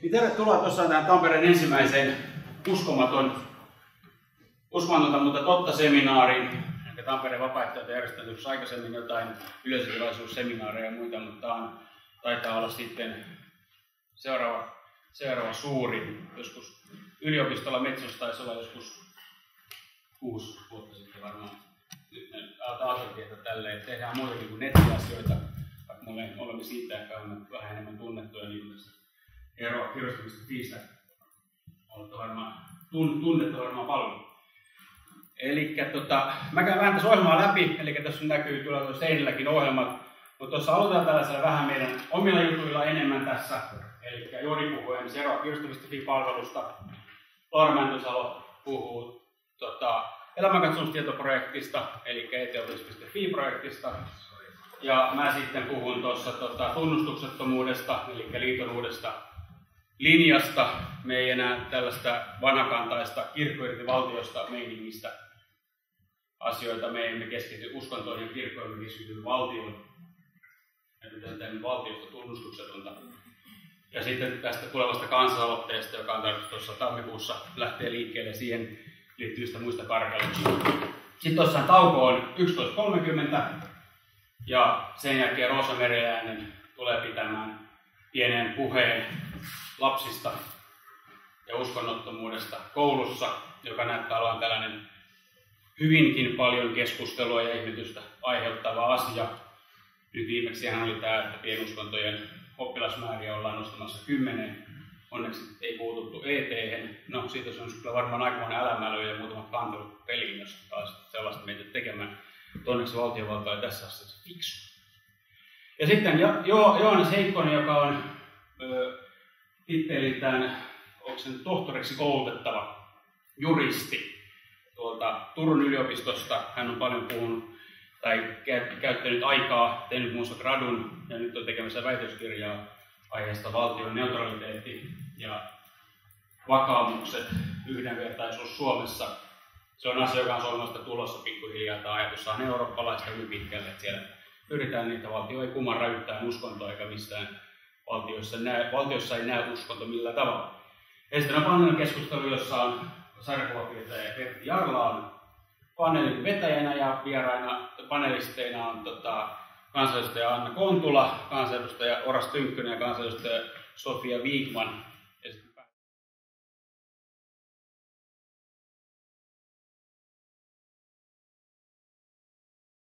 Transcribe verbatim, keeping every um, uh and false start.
Niin tervetuloa tuossa tähän Tampereen ensimmäiseen uskomaton, uskomatonta, mutta totta seminaariin. Ja Tampereen vapaaehtoiset on järjestänyt aikaisemmin jotain yleisötilaisuusseminaareja ja muita, mutta tämä on, taitaa olla sitten seuraava, seuraava suuri. Joskus yliopistolla Metsossa taisi olla joskus kuusi vuotta sitten varmaan. Nyt ajateltiin, että tälleen tehdään muitakin kuin nettiasioita, vaikka me olemme siitä ehkä vähän enemmän tunnettuja niin Eero kirjoittamista fiistä olette varmaan tunnettu varmaan paljon. Eli tota, mä käyn vähän tässä ohjelmaa läpi, eli tässä näkyy kyllä seinilläkin ohjelmat, mutta tuossa aloitetaan tällaisella vähän meidän omilla jutuilla enemmän tässä. Eli Jori puhuu ensin Eero kirjoittamista fi-palvelusta, Laura Mäntysalo puhuu tota, elämänkatsomustietoprojektista, eli e t opetus piste fi-projektista. Ja mä sitten puhun tuossa tota, tunnustuksettomuudesta, eli liiton uudesta linjasta. Me ei enää tällaista vanhakantaista kirkko irti valtiosta meiningistä asioita. Me emme keskity uskontoihin ja kirkkoihin, me keskity valtioon. Ja pitäisi tehdä valtiosta tunnustuksetonta. Ja sitten tästä tulevasta kansalaisaloitteesta, joka on tarkoitus tuossa tammikuussa lähtee liikkeelle, siihen liittyvistä muista karkeluista. Sitten tuossa tauko on yksitoista kolmekymmentä ja sen jälkeen Roosa Meriläinen tulee pitämään pienen puheen lapsista ja uskonnottomuudesta koulussa, joka näyttää olevan tällainen hyvinkin paljon keskustelua ja ihmetystä aiheuttava asia. Nyt viimeksi hän oli tämä, että pienuskontojen oppilasmääriä ollaan nostamassa kymmeneen. Onneksi ei puututtu E T:hen. No, siitä on kyllä varmaan aikamoinen älämälö ja muutamat kantelut peliin, jos taas sellaista meitä tekemään. Onneksi valtiovalta ei tässä asiassa fiksu. Ja sitten jo, jo, Johannes Heikkonen, joka on ö, titteliltään, onko se nyt tohtoriksi koulutettava juristi tuolta Turun yliopistosta. Hän on paljon puhunut tai käyttänyt aikaa, tehnyt muun muassa gradun ja nyt on tekemässä väitöskirjaa aiheesta valtion neutraliteetti ja vakaumukset, yhdenvertaisuus Suomessa. Se on asia, joka on Suomesta tulossa pikkuhiljaa. Tämä ajatus on eurooppalaista hyvin pitkälle, että siellä pyritään niin, että valtio ei kumarra yhtään uskontoa eikä missään valtiossa, näe, valtiossa ei näe uskonto millään tavalla. Ja sitten on paneelin keskustelu, jossa on sarjakuvapiirtäjä Pertti Jarla on paneelin vetäjänä ja vieraina panelisteina on tota, kansanedustaja Anna Kontula, kansanedustaja Oras Tynkkynen ja kansanedustaja Sofia Wikman.